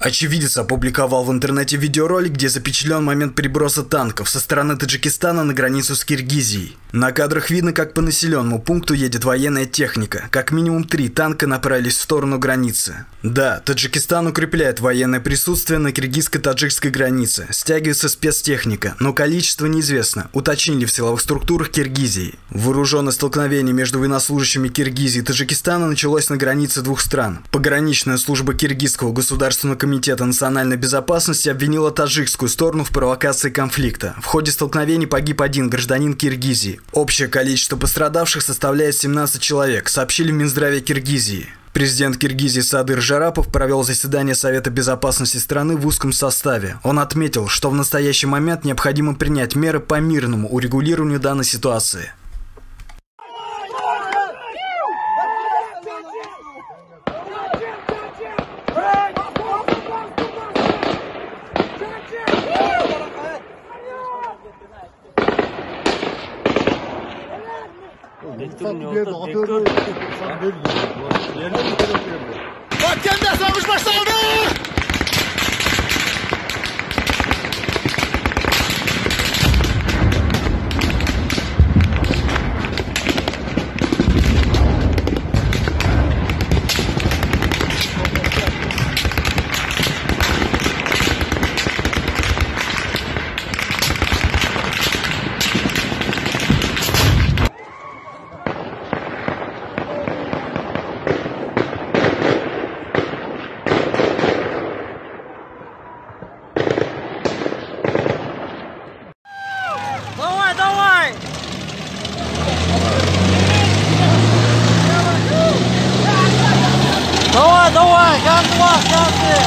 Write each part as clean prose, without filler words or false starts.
Очевидец опубликовал в интернете видеоролик, где запечатлен момент переброса танков со стороны Таджикистана на границу с Киргизией. На кадрах видно, как по населенному пункту едет военная техника. Как минимум 3 танка направились в сторону границы. Да, Таджикистан укрепляет военное присутствие на киргизско-таджикской границе. Стягивается спецтехника, но количество неизвестно, уточнили в силовых структурах Киргизии. Вооруженное столкновение между военнослужащими Киргизии и Таджикистана началось на границе двух стран. Пограничная служба Киргизского государственного комитета национальной безопасности обвинила таджикскую сторону в провокации конфликта. В ходе столкновений погиб один гражданин Киргизии. Общее количество пострадавших составляет 17 человек, сообщили в Минздраве Киргизии. Президент Киргизии Садыр Жарапов провел заседание Совета безопасности страны в узком составе. Он отметил, что в настоящий момент необходимо принять меры по мирному урегулированию данной ситуации. Давай, каждый!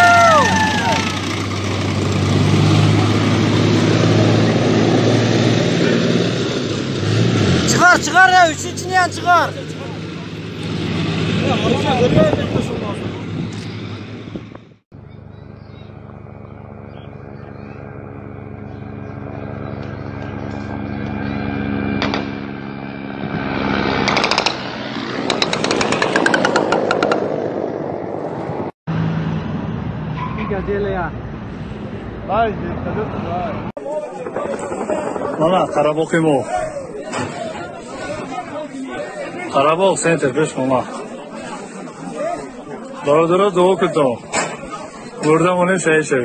Çıkar ya, üçüncüden çıkar. Mana Qarabog' emo. Qarabog' center besh mama. Dora do kuto. Burada mone şey.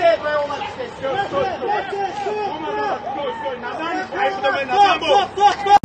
Stop!